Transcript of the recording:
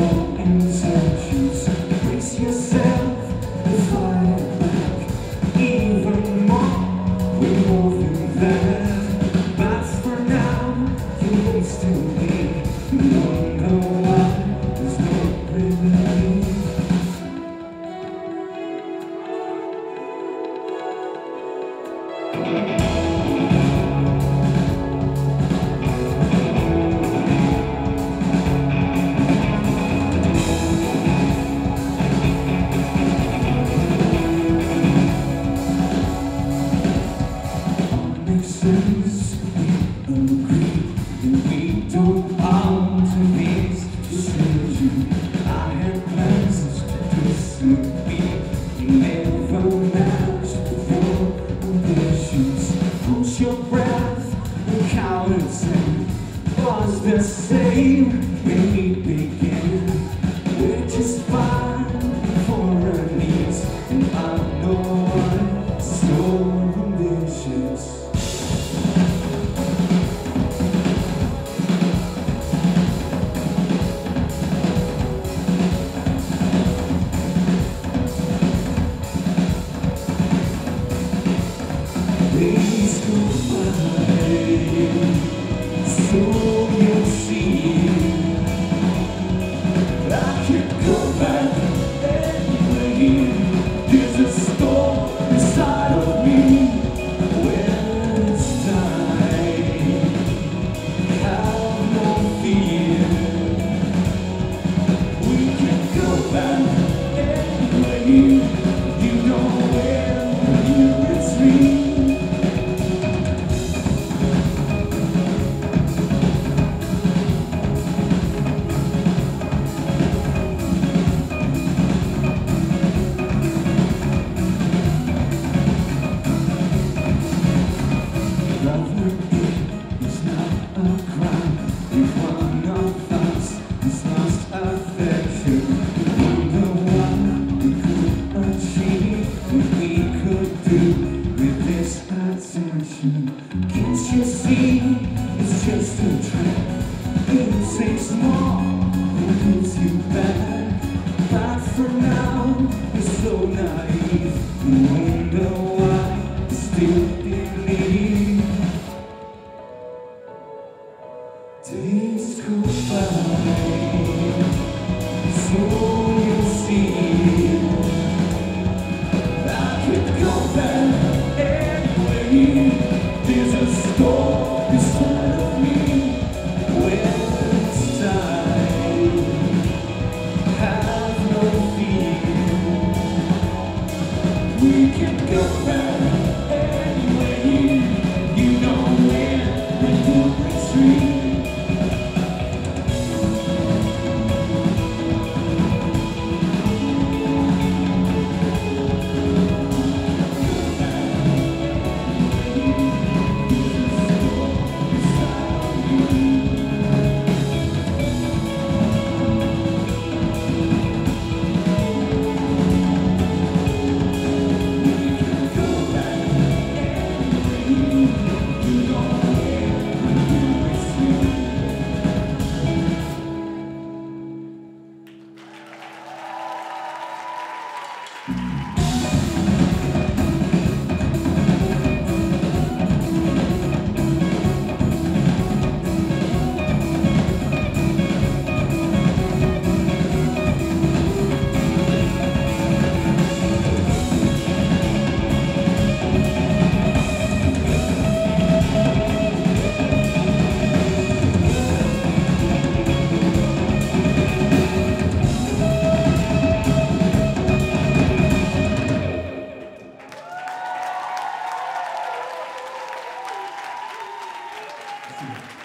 your intentions. Brace yourself to fight back even more. We're more than that, but for now you're wasting me. You don't know why there's no relief. Since we agree that we don't want to miss decision, I had plans to disappear. Never matched your ambitions. Hold your breath and count and say, was the same when we began. We're just fine for our needs, and I know I'm so ambitious. Please go by, so you'll see. I can't go back anyway. There's a storm inside of me. When it's time, have no fear. We can go back anyway. You know where you retreat. It's not a crime if one of us is lost affection. Wonder what we could achieve, what we could do with this attention. Can't you see it's just a trap? It takes more than puts you back. But for now, you're so naive. You wonder why you still believe. Days go by, so you'll see. I could go back anyway. There's a storm inside of me. When it's time, have no fear. We can go back anyway. You know where you retreat. Thank you.